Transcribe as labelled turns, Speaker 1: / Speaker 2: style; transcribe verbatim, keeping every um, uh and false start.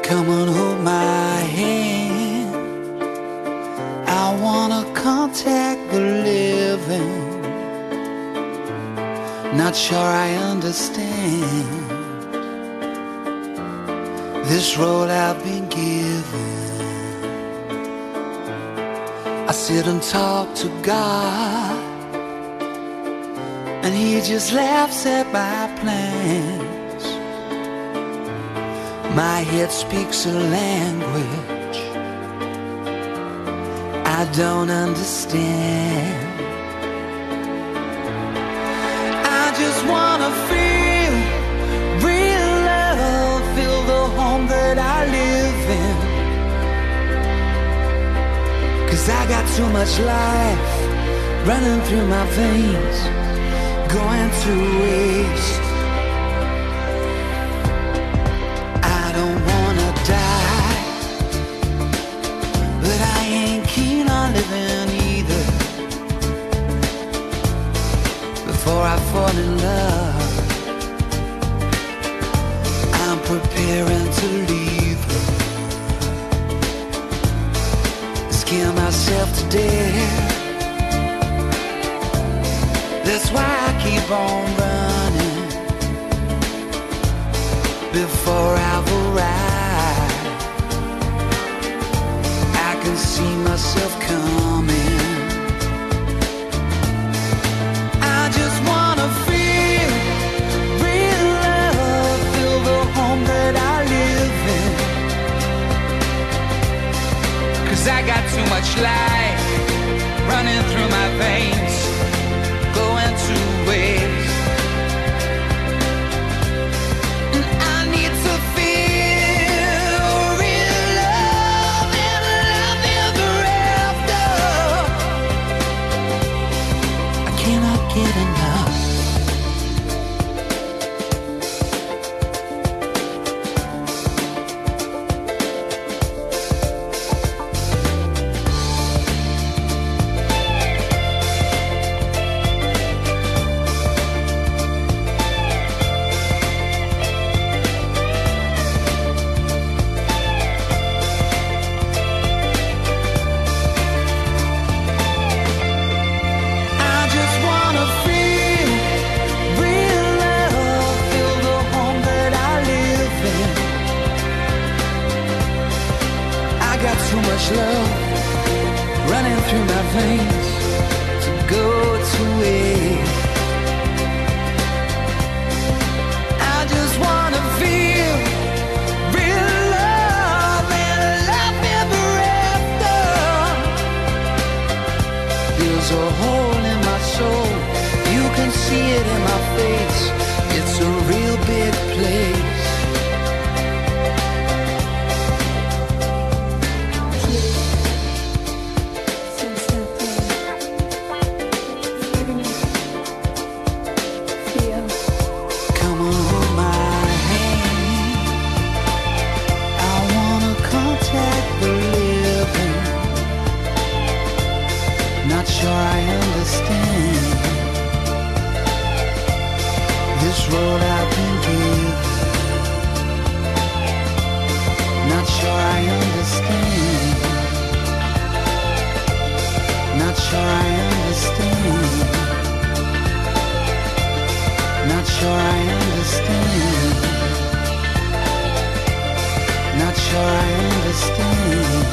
Speaker 1: Come on, hold my hand. I wanna contact the living. Not sure I understand this road I've been given. I sit and talk to God, and He just laughs at my plans. My head speaks a language I don't understand. I just wanna feel real love, feel the home that I live in. 'Cause I got too much life running through my veins, going to waste. I don't wanna die, but I ain't keen on living either. Before I fall in love, I'm preparing to leave her. Scare myself to death. That's why I keep on running before I've arrived. I can see myself coming. I just wanna feel real love, feel the home that I live in. 'Cause I got too much life running through my veins, going to waste. And I need to feel real love and love ever after. I cannot get enough. Too much love running through my veins to go to waste. I just wanna feel real love and love ever after. There's a hole in my soul, you can see it in my face. It's a real big place. Not sure I understand this road I've been given. Not sure I understand. Not sure I understand. Not sure I understand. Not sure I understand.